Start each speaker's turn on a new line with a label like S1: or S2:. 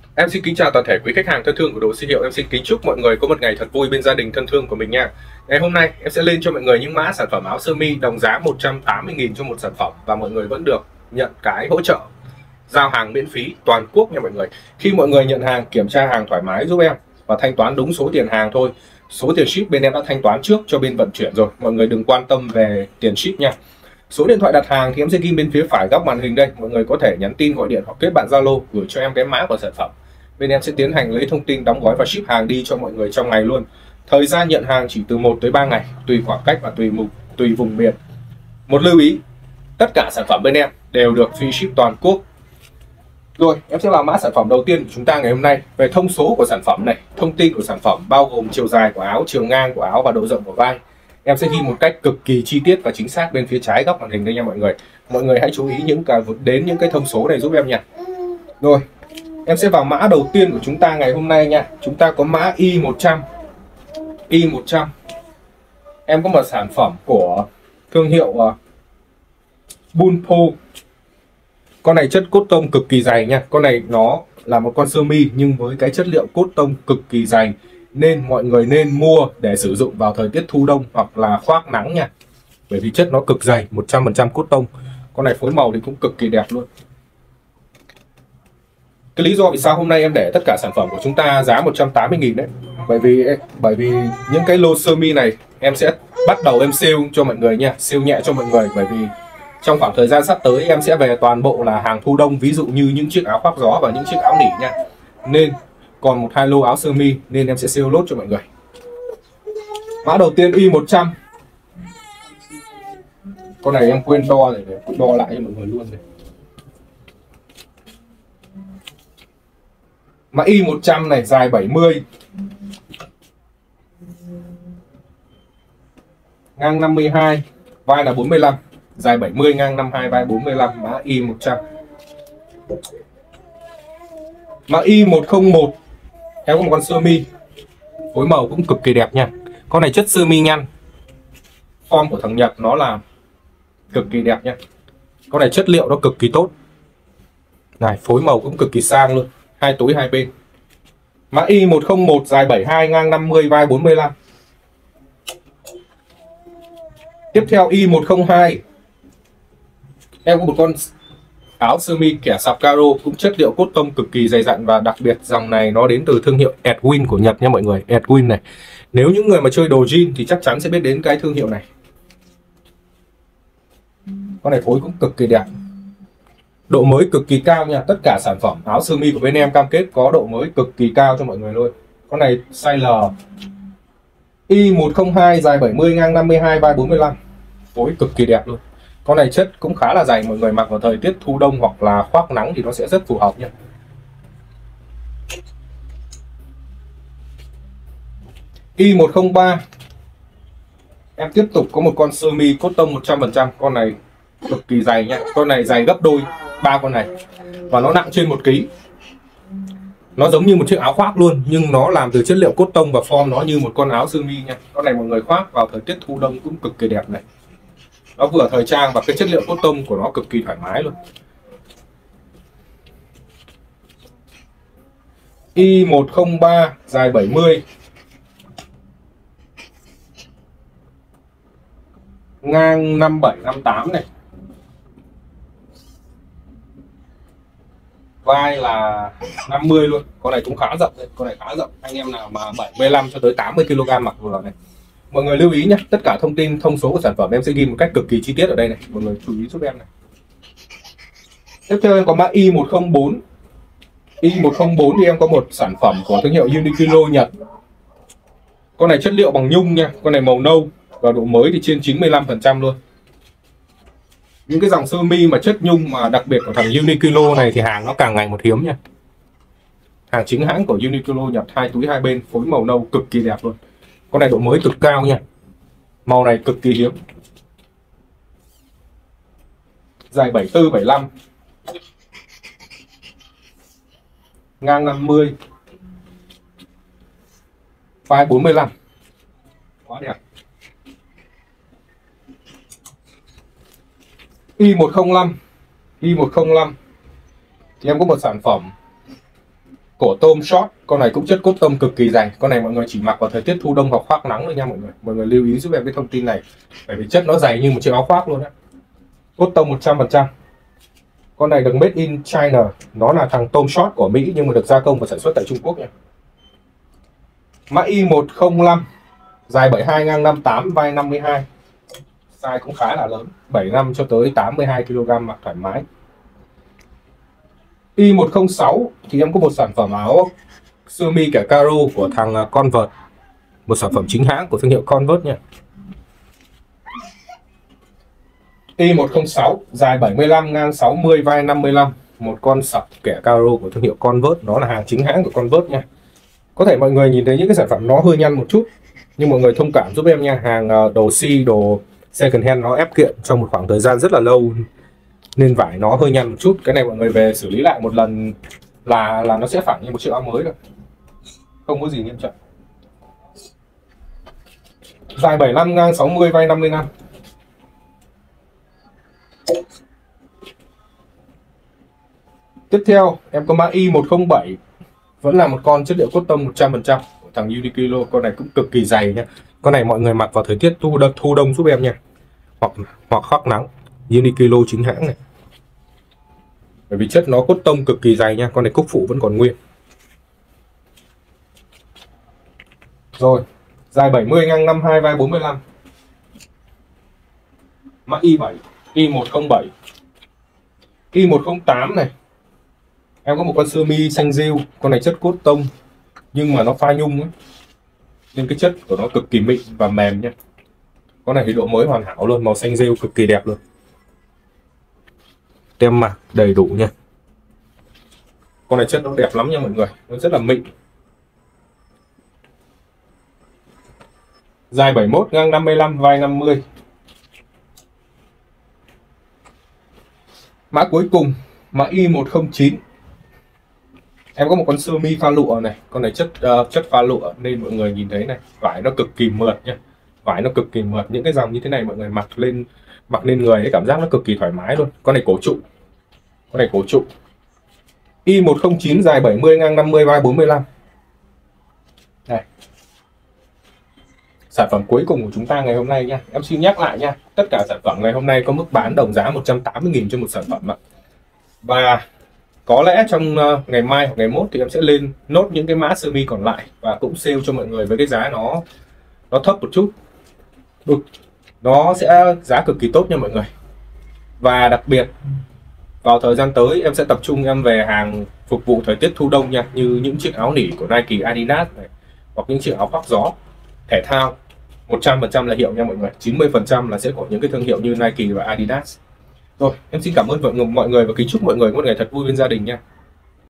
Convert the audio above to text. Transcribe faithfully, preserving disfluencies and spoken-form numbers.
S1: Em xin kính chào toàn thể quý khách hàng thân thương của Đồ Siêu Hiệu. Em xin kính chúc mọi người có một ngày thật vui bên gia đình thân thương của mình nha. Ngày hôm nay em sẽ lên cho mọi người những mã sản phẩm áo sơ mi đồng giá một trăm tám mươi nghìn cho một sản phẩm, và mọi người vẫn được nhận cái hỗ trợ giao hàng miễn phí toàn quốc nha mọi người. Khi mọi người nhận hàng, kiểm tra hàng thoải mái giúp em và thanh toán đúng số tiền hàng thôi. Số tiền ship bên em đã thanh toán trước cho bên vận chuyển rồi, mọi người đừng quan tâm về tiền ship nha. Số điện thoại đặt hàng thì em sẽ ghi bên phía phải góc màn hình đây, mọi người có thể nhắn tin, gọi điện hoặc kết bạn Zalo gửi cho em cái mã của sản phẩm. Bên em sẽ tiến hành lấy thông tin, đóng gói và ship hàng đi cho mọi người trong ngày luôn. Thời gian nhận hàng chỉ từ một tới ba ngày, tùy khoảng cách và tùy mục tùy vùng miền. Một lưu ý, tất cả sản phẩm bên em đều được free ship toàn quốc. Rồi, em sẽ vào mã sản phẩm đầu tiên của chúng ta ngày hôm nay. Về thông số của sản phẩm này, thông tin của sản phẩm bao gồm chiều dài của áo, chiều ngang của áo và độ rộng của vai. Em sẽ ghi một cách cực kỳ chi tiết và chính xác bên phía trái góc màn hình đây nha mọi người. Mọi người hãy chú ý những cái đến những cái thông số này giúp em nha. Rồi, em sẽ vào mã đầu tiên của chúng ta ngày hôm nay nha. Chúng ta có mã Y một trăm. Y một trăm. Em có một sản phẩm của thương hiệu uh, Bunpo. Con này chất cốt tông cực kỳ dày nha. Con này nó là một con sơ mi nhưng với cái chất liệu cốt tông cực kỳ dày, nên mọi người nên mua để sử dụng vào thời tiết thu đông hoặc là khoác nắng nha. Bởi vì chất nó cực dày, một trăm phần trăm cốt tông. Con này phối màu thì cũng cực kỳ đẹp luôn. Cái lý do vì sao hôm nay em để tất cả sản phẩm của chúng ta giá một trăm tám mươi nghìn đấy, Bởi vì bởi vì những cái lô sơ mi này em sẽ bắt đầu em sale cho mọi người nha, sale nhẹ cho mọi người. Bởi vì trong khoảng thời gian sắp tới em sẽ về toàn bộ là hàng thu đông, ví dụ như những chiếc áo khoác gió và những chiếc áo nỉ nha. Nên còn một hai lô áo sơ mi nên em sẽ sale lốt cho mọi người. Mã đầu tiên Y một trăm. Con này em quên đo rồi, để đo lại cho mọi người luôn này. Mã Y một trăm này dài bảy mươi, ngang năm mươi hai, vai là bốn mươi lăm, dài bảy mươi, ngang năm mươi hai, vai bốn mươi lăm, mã Y một trăm. Mã Y một không một, em có một con sơ mi phối màu cũng cực kỳ đẹp nha. Con này chất sơ mi nhăn, form của thằng Nhật nó là cực kỳ đẹp nha. Con này chất liệu nó cực kỳ tốt này, phối màu cũng cực kỳ sang luôn, hai túi hai bên. Mã Y một không một, dài bảy mươi hai, ngang năm mươi, vai bốn mươi lăm. Tiếp theo Y một không hai, em có một con áo sơ mi kẻ sọc caro cũng chất liệu cốt tông cực kỳ dày dặn, và đặc biệt dòng này nó đến từ thương hiệu Edwin của Nhật nha mọi người. Edwin này, nếu những người mà chơi đồ jean thì chắc chắn sẽ biết đến cái thương hiệu này. Con này phối cũng cực kỳ đẹp, độ mới cực kỳ cao nha. Tất cả sản phẩm áo sơ mi của bên em cam kết có độ mới cực kỳ cao cho mọi người luôn. Con này size L. Y một không hai, dài bảy mươi, ngang năm mươi hai, vai bốn mươi lăm, phối cực kỳ đẹp luôn. Con này chất cũng khá là dày, mọi người mặc vào thời tiết thu đông hoặc là khoác nắng thì nó sẽ rất phù hợp nha. Y một không ba, em tiếp tục có một con sơ mi cốt tông một trăm phần trăm. Con này cực kỳ dày nha. Con này dày gấp đôi ba con này và nó nặng trên một ký. Nó giống như một chiếc áo khoác luôn, nhưng nó làm từ chất liệu cốt tông và form nó như một con áo sơ mi nha. Con này mọi người khoác vào thời tiết thu đông cũng cực kỳ đẹp này. Nó vừa thời trang và cái chất liệu cốt tông của nó cực kỳ thoải mái luôn. Y một không ba, dài bảy mươi, ngang năm bảy, năm tám này, vai là năm mươi luôn. Con này cũng khá rộng đấy. Con này khá rộng, anh em nào mà bảy mươi lăm cho tới tám mươi ki lô gam mặc vừa này. Mọi người lưu ý nhé, tất cả thông tin thông số của sản phẩm em sẽ ghi một cách cực kỳ chi tiết ở đây này, mọi người chú ý giúp em này. Tiếp theo em có mã Y một không bốn. Y một không bốn thì em có một sản phẩm của thương hiệu Uniqlo Nhật. Con này chất liệu bằng nhung nha, con này màu nâu và độ mới thì trên chín mươi lăm phần trăm luôn. Những cái dòng sơ mi mà chất nhung mà đặc biệt của thằng Uniqlo này thì hàng nó càng ngày một hiếm nha. Hàng chính hãng của Uniqlo Nhật, hai túi hai bên, phối màu nâu cực kỳ đẹp luôn. Con này độ mới cực cao nha. Màu này cực kỳ hiếm. Dài bảy mươi tư, bảy mươi lăm, ngang năm mươi, vai bốn mươi lăm. Quá đẹp. Y một không năm. Y một không năm thì em có một sản phẩm Cổ tôm short, con này cũng chất cốt tông cực kỳ dày. Con này mọi người chỉ mặc vào thời tiết thu đông hoặc khoác nắng thôi nha mọi người. Mọi người lưu ý giúp em cái thông tin này, bởi vì chất nó dày như một chiếc áo khoác luôn á. Cốt tông một trăm phần trăm. Con này được made in China, nó là thằng tôm short của Mỹ nhưng mà được gia công và sản xuất tại Trung Quốc nha. Mã Y một không năm, dài bảy mươi hai, ngang năm mươi tám, vai năm mươi hai. Size cũng khá là lớn, bảy mươi lăm cho tới tám mươi hai ki lô gam mặc thoải mái. Y một không sáu thì em có một sản phẩm áo sơ mi kẻ caro của thằng Converse, một sản phẩm chính hãng của thương hiệu Converse nha. Y một không sáu, dài bảy mươi lăm, ngang sáu mươi, vai năm mươi lăm, một con sọc kẻ caro của thương hiệu Converse, nó là hàng chính hãng của Converse nha. Có thể mọi người nhìn thấy những cái sản phẩm nó hơi nhăn một chút, nhưng mọi người thông cảm giúp em nha, hàng đồ si, đồ second hand nó ép kiện trong một khoảng thời gian rất là lâu nên vải nó hơi nhăn một chút. Cái này mọi người về xử lý lại một lần là là nó sẽ phẳng như một chiếc áo mới rồi, không có gì nghiêm trọng. Dài bảy mươi lăm, ngang sáu mươi, vai năm mươi lăm. Tiếp theo em có mã Y một không bảy, vẫn là một con chất liệu cốt tông một trăm phần trăm của thằng Uniqlo. Con này cũng cực kỳ dày nha. Con này mọi người mặc vào thời tiết thu đông, thu đông giúp em nha, hoặc hoặc khoác nắng. Uniqlo chính hãng này, bởi vì chất nó cốt tông cực kỳ dày nha. Con này cúc phụ vẫn còn nguyên. Rồi, dài bảy mươi, ngang năm mươi hai, vai bốn mươi lăm. Mã Y bảy, Y một không bảy. Y một không tám này, em có một con sơ mi xanh rêu. Con này chất cốt tông nhưng mà nó pha nhung ấy, nên cái chất của nó cực kỳ mịn và mềm nha. Con này thì độ mới hoàn hảo luôn, màu xanh rêu cực kỳ đẹp luôn. Tem mặc đầy đủ nha. Con này chất nó đẹp lắm nha mọi người, nó rất là mịn. Dài bảy mươi mốt, ngang năm mươi lăm, vai năm mươi. Mã cuối cùng, mã Y một không chín. Em có một con sơ mi pha lụa này. Con này chất uh, chất pha lụa nên mọi người nhìn thấy này, vải nó cực kỳ mượt nha. Vải nó cực kỳ mượt, những cái dòng như thế này mọi người mặc lên mặc lên người cái cảm giác nó cực kỳ thoải mái luôn. Con này cổ trụ. Con này cổ trụ. Y một không chín, dài bảy mươi, ngang năm mươi, vai bốn mươi lăm. Đây. Sản phẩm cuối cùng của chúng ta ngày hôm nay nha. Em xin nhắc lại nha, tất cả sản phẩm ngày hôm nay có mức bán đồng giá một trăm tám mươi nghìn cho một sản phẩm ạ. Và có lẽ trong uh, ngày mai hoặc ngày mốt thì em sẽ lên nốt những cái mã sơ mi còn lại và cũng sale cho mọi người với cái giá nó nó thấp một chút. Ừ, nó sẽ giá cực kỳ tốt nha mọi người. Và đặc biệt vào thời gian tới em sẽ tập trung em về hàng phục vụ thời tiết thu đông nha, như những chiếc áo nỉ của Nike, Adidas này, hoặc những chiếc áo khoác gió thể thao. Một trăm phần trăm là hiệu nha mọi người, chín mươi phần trăm là sẽ của những cái thương hiệu như Nike và Adidas. Rồi, em xin cảm ơn mọi người và kính chúc mọi người một ngày thật vui bên gia đình nha.